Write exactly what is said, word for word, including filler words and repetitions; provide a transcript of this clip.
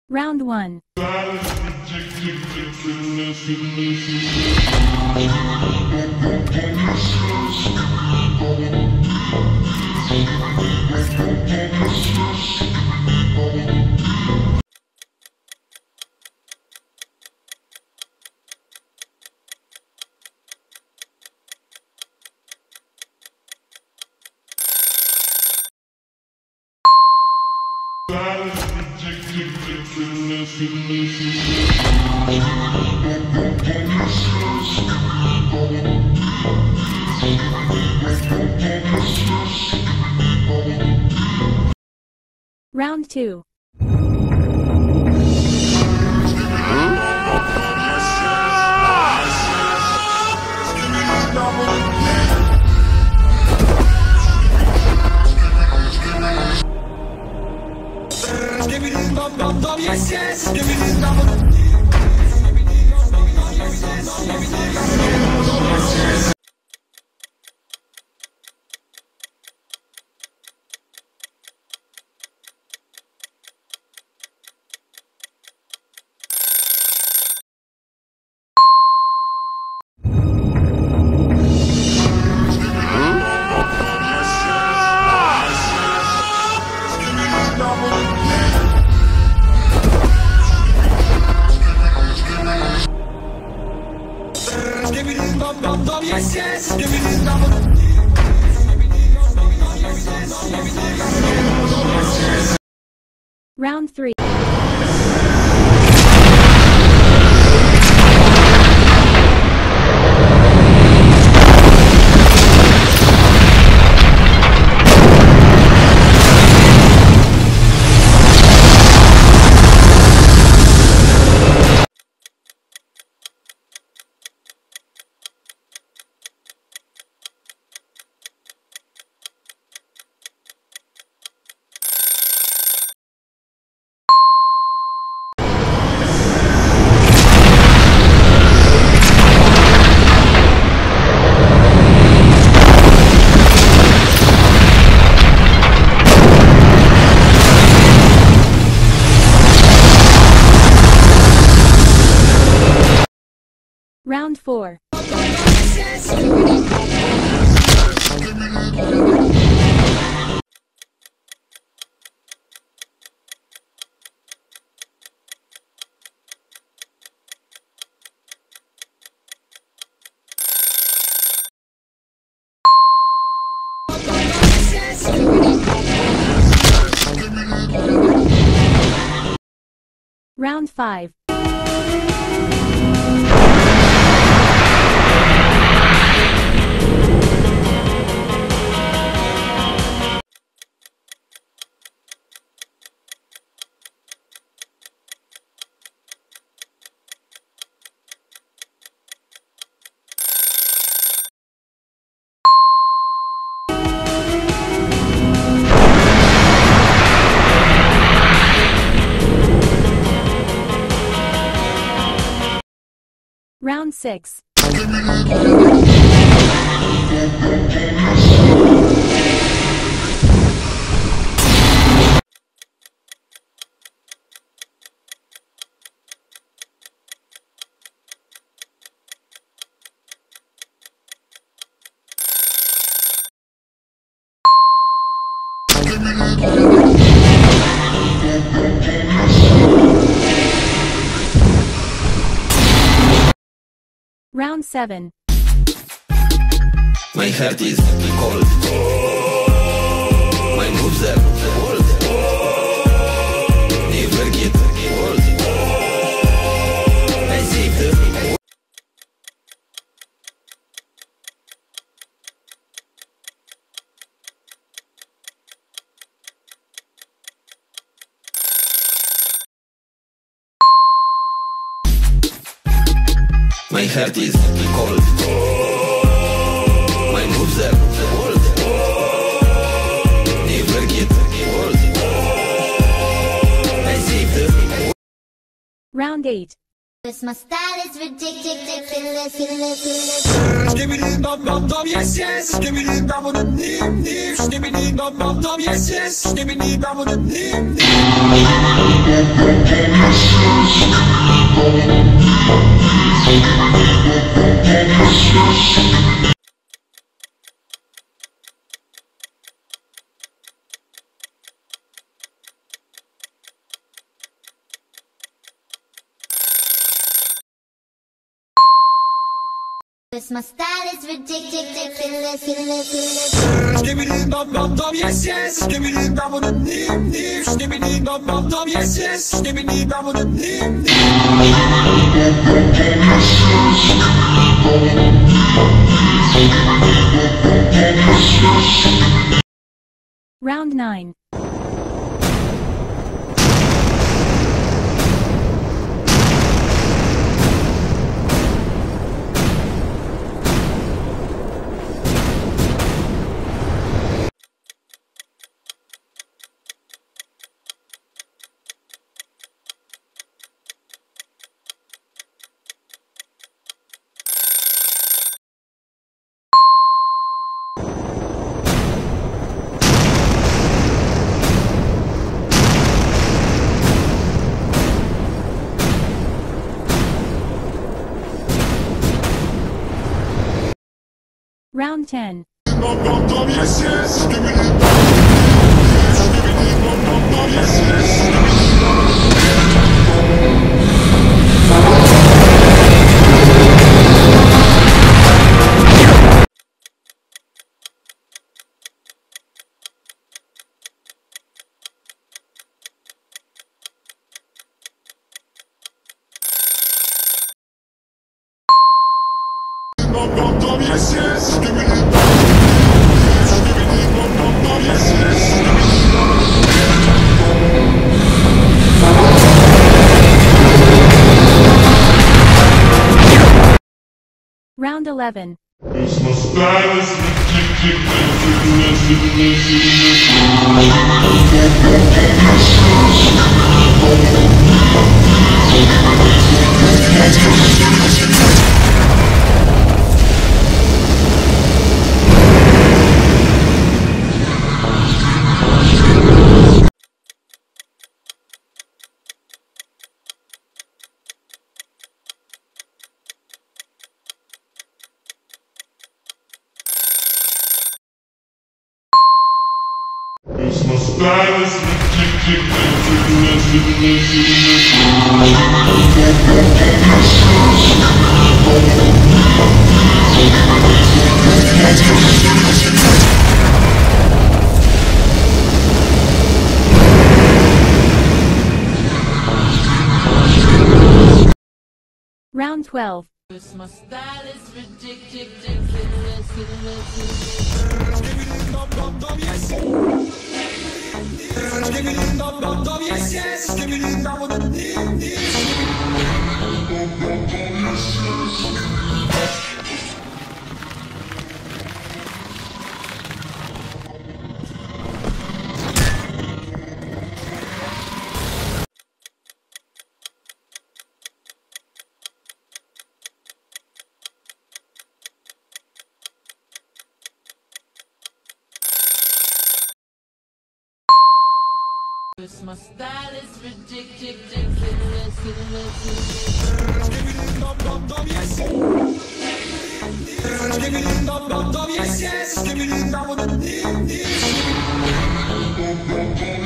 Round one. Round two. Skibidi dum dum dum, yes yes. Skibidi dum dum. Skibidi dum dum dum, yes yes. Skibidi dum dum. Round three. Round four. Round five. Round six. Round seven. My heart is cold. My moves are bold. Never get old. I save the My heart is cold. My moves are bold. Never get old. I save the Round eight. Cause my style is ridiculous, ridiculous. Skibidi dum dum dum yes yes. Skibidi dum dum dim dim. Skibidi dum dum dum yes yes. Skibidi dum dum dim dim. Cause my style is ridiculous, ridiculous. Skibidi dum dum dum yes yes. Skibidi dum dum dim dim. Skibidi dum dum dum yes yes. Skibidi dum dum dim dim. Round nine. Round ten. Dum dum dum yes yes. Skibidi dum dum. Skibidi dum dum dum yes yes. Skibidi dum dum dum dum yes yes. Skibidi dum dum. Skibidi dum dum dum yes yes. Skibidi dum dum. Round eleven. Cause my style is Cause my style is Round twelve. My style is ridiculous. Skibidi dum dum dum yes yes. Skibidi dum dum dum yes yes. Skibidi dum dum dim dim. My style is ridiculous. Skibidi dum dum dum yes yes. Skibidi dum dum dum yes yes. Skibidi dum dum dim dim.